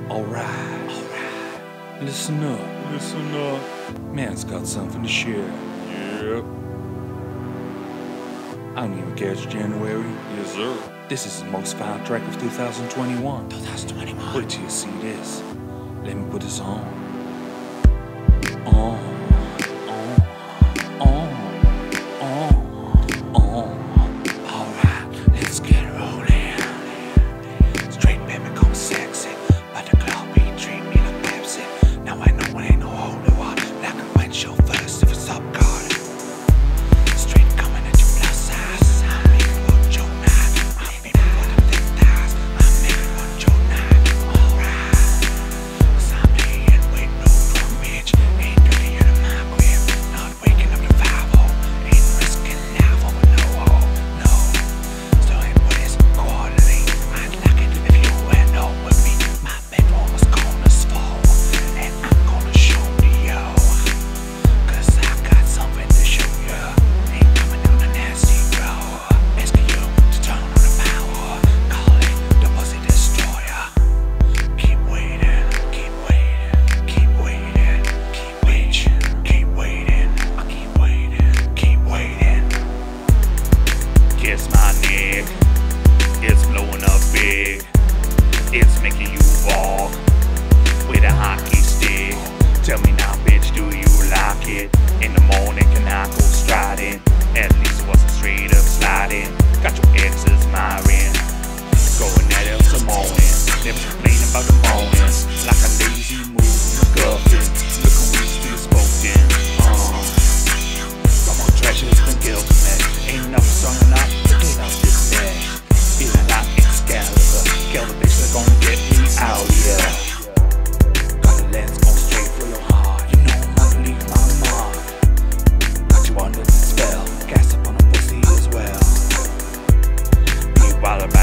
Alright. Listen up. Man's got something to share. Yep. I don't even care it's January. Yes, sir. This is the most foul track of 2021. 2021. Wait till you see this. Let me put this on. Alright, let's get rolling. Straight baby come sexy, but the club be treat me like Pepsi. Now I know it ain't no holy water. Like a wet show first if it's up guard. Straight coming at your plus size. I'm making what Joe Knight. I'm making what the thick thighs. I'm making what Joe Knight. Alright, 'cause I'm laying with no drum bitch. Ain't dirty in my crib. Not waking up to 5-0. Ain't risking life over no hole. No. Starting with this quarterly. I'd like it if you went home with me. My bedroom was corners full. And I'm gonna show you. 'Cause I've got something to show you. Ain't coming on a nasty road. Asking you to turn on the power. Call it the pussy destroyer. Keep waiting, keep waiting, keep waiting, keep waiting, keep waiting, I keep waiting, keep waiting. Kiss my neck. It's blowing up big. It's making you walk with a hockey stick. Tell me now, bitch, do you like it? In the morning, can I go striding? At least it wasn't straight up sliding. Got your exes admiring. Going at it some morning. Never complaining about the morning. Like a lazy move, McGuffin. Look who we still spoken. Come on, trash has been guilty, man. Ain't enough strong enough to clean up this day. Feeling like Excalibur. Kill the bitch that's gonna get me out here. Got the lens on straight for your heart. You know I'm gonna leave my mark. Got you under the spell. Gas up on the pussy as well. Meanwhile,